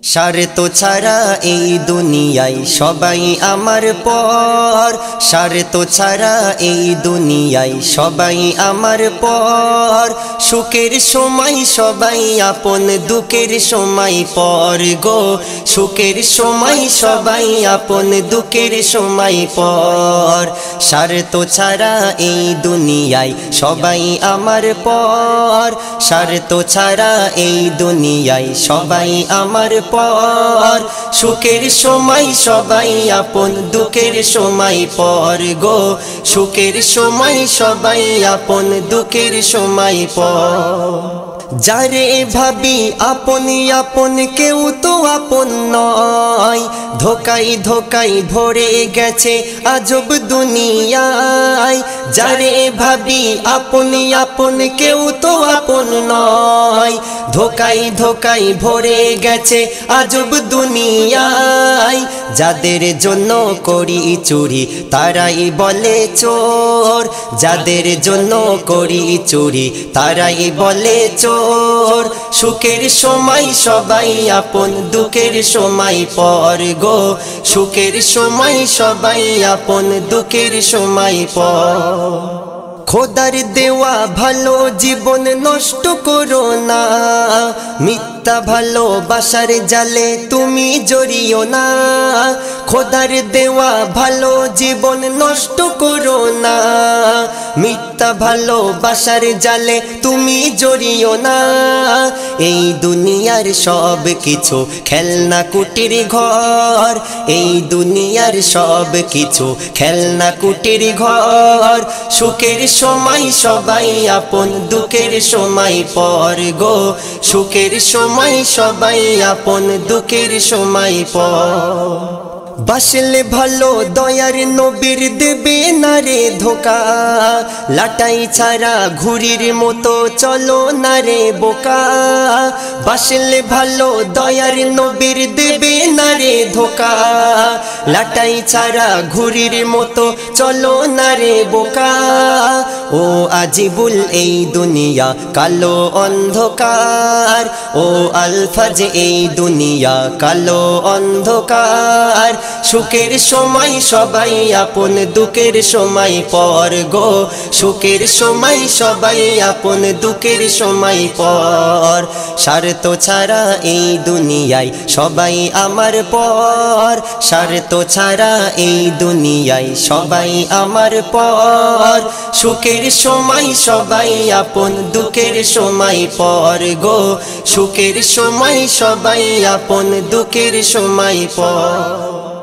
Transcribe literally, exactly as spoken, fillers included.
স্বার্থ ছাড়া এই দুনিয়ায় সবাই আমার পর, স্বার্থ ছাড়া এই দুনিয়ায় সবাই আমার পর। সুখের সময় সবাই আপন, দুঃখের সময় পর গো। সুখের সময় সবাই আপন, দুঃখের সময় পর। স্বার্থ ছাড়া এই দুনিয়ায় সবাই আমার পর, স্বার্থ ছাড়া এই দুনিয়ায় সবাই আমার পর। সুখের সময় সবাই আপন, দুঃখের সময় পর গো। সুখের সময় সবাই আপন, দুঃখের সময় পর। যারে ভাবি আপন আপন কেউ তো আপন নয়, ধোকাই ধোকাই ভরে গেছে আজব দুনিয়ায়। যারে ভাবি আপন আপন কেউ তো আপন নয়, ধোকাই ধোকাই ভরে গেছে আজব দুনিয়ায়। যাদের জন্য করি চুরি তারাই বলে চোর, যাদের জন্য করি চুরি তারাই বলে চোর। সুখের সময় সবাই আপন, দুঃখের সময় পর গো। সুখের সময় সবাই আপন, দুঃখের সময় পর। খোদার দেওয়া ভালো জীবন নষ্ট করো না, মিথ্যা ভালোবাসার জালে তুমি জড়িও না। খোদার দেওয়া ভালো জীবন নষ্ট করো না, মিথ্যা ভালোবাসার জালে তুমি জড়িও না। এই দুনিয়ার সব কিছু খেলনা কুটির ঘর, এই দুনিয়ার সব কিছু খেলনা কুটির ঘর। সুখের সময় সবাই আপন, দুঃখের সময় পর গো। সুখের সময় সবাই আপন, দুঃখের সময় পর। বাসলে ভালো দয়ার নবীর দেবে না রে ধোকা, লাটাই ছাড়া ঘুড়ির মতো চলো না রে বোকা। বাসলে ভালো দয়ার নবীর দেবে না রে ধোকা, লাটাই ছাড়া ঘুড়ির মতো চলো না রে বোকা। ও আজিবুল এই দুনিয়া কালো অন্ধকার, ও আলফাজ এই দুনিয়া কালো অন্ধকার। সুখের সময় সবাই আপন, দুঃখের সময় পর গো। সুখের সময় সবাই আপন, দুঃখের সময় পর। স্বার্থ ছাড়া এই দুনিয়ায় সবাই আমার পর, স্বার্থ ছাড়া এই দুনিয়ায় সবাই আমার পর। সুখের সময় সবাই আপন, দুঃখের সময় পর গো। সুখের সময় সবাই আপন, দুঃখের সময় পর।